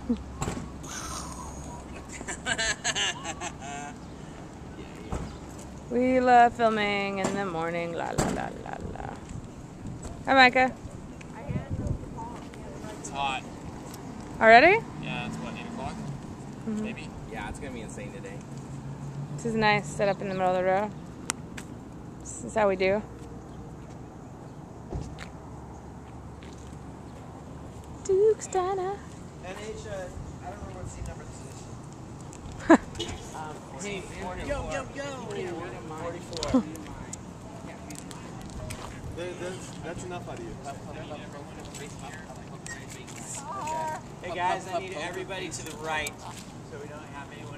We love filming in the morning. La la la la la. Hi, Micah. It's hot. Already? Yeah, it's what, 8 o'clock? Maybe? Yeah, it's gonna be insane today. This is nice, set up in the middle of the road. This is how we do. Duke's Diner. And Asia, I don't remember what seat number this is. Hey, Yo! 44. That's enough out of you. Hey guys, I need everybody to the right so we don't have anyone.